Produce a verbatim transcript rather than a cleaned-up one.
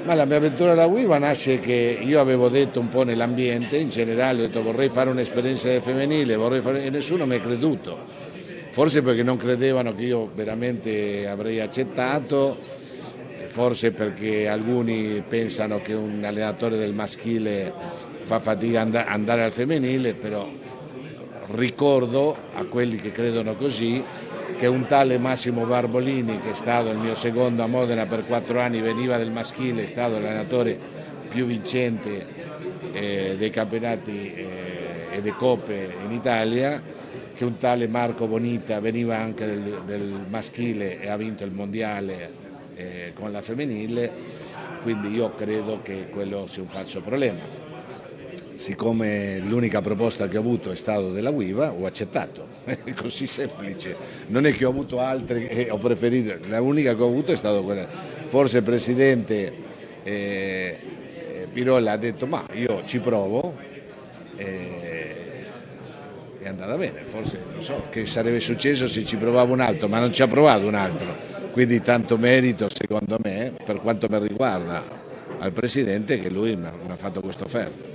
Ma la mia avventura alla Uiva nasce che io avevo detto un po' nell'ambiente, in generale, ho detto vorrei fare un'esperienza femminile, vorrei fare... e nessuno mi ha creduto. Forse perché non credevano che io veramente avrei accettato, forse perché alcuni pensano che un allenatore del maschile fa fatica ad andare al femminile, però ricordo a quelli che credono così che un tale Massimo Barbolini, che è stato il mio secondo a Modena per quattro anni, veniva del maschile, è stato l'allenatore più vincente eh, dei campionati eh, e delle coppe in Italia, che un tale Marco Bonita veniva anche del, del maschile e ha vinto il mondiale eh, con la femminile, quindi io credo che quello sia un falso problema. Siccome l'unica proposta che ho avuto è stata della Uiva, ho accettato, è così semplice. Non è che ho avuto altre e ho preferito, l'unica che ho avuto è stata quella. Forse il presidente eh, Pirolla ha detto ma io ci provo, eh, è andata bene, forse non so che sarebbe successo se ci provavo un altro, ma non ci ha provato un altro, quindi tanto merito secondo me, per quanto mi riguarda, al presidente che lui mi ha fatto questa offerta.